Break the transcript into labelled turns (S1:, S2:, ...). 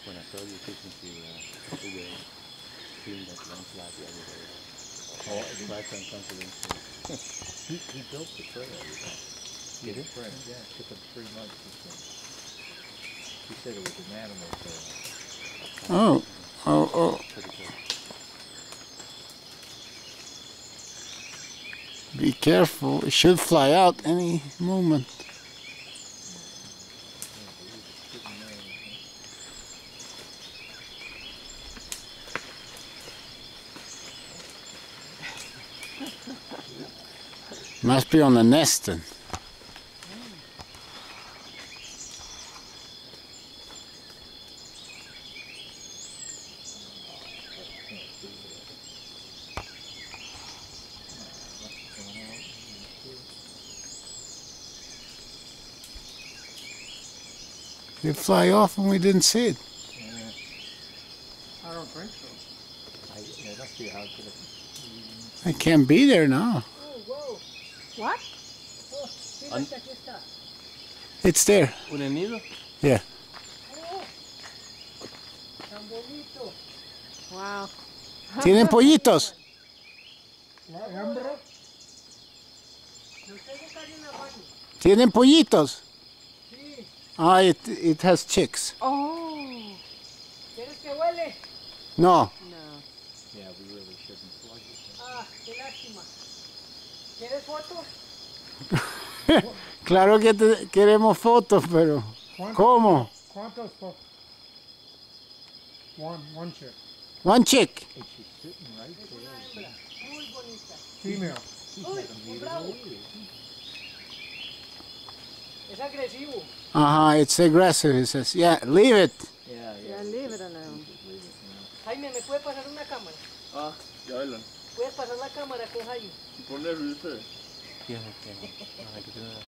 S1: When I saw you taking to the team that landslide the other day, quite uncomfortable. He built the trail. Did he?
S2: Right, yeah, it took him 3 months. He said it was an animal trail.
S3: Oh. Be careful, it should fly out any moment. Must be on the nest then. Did it fly off and we didn't see it?
S2: I don't think so. It must be how could it.
S3: It can't be there now.
S4: Oh, whoa. What? Oh, mira que aquí está.
S3: It's there.
S1: ¿Un nido?
S3: Yeah.
S4: Oh, tan bonito. Wow.
S3: ¿Tienen pollitos?
S4: La hembra. Yo tengo cariño a baño.
S3: ¿Tienen pollitos?
S4: Sí.
S3: Ah, it has chicks.
S4: Oh. ¿Quieres que huele?
S3: No.
S4: No.
S2: Yeah, we really shouldn't plug it.
S4: Ah, qué lástima. ¿Quieres fotos?
S3: Claro que queremos fotos, pero ¿cómo?
S5: ¿Cuántos for? One chick.
S3: One chick.
S2: And she's sitting right
S4: Es
S2: there.
S4: una hembra. Muy bonita.
S5: Female.
S4: Uy, un bravo. Es agresivo.
S3: It's aggressive, he says. Yeah, leave it.
S2: Yeah,
S4: Ya, leave it alone. Jaime, ¿me puede pasar una cámara?
S1: Ah, ya Elan.
S4: ¿Puedes pasar la cámara con Jaime?
S1: Ponerlo usted. Yeah, okay.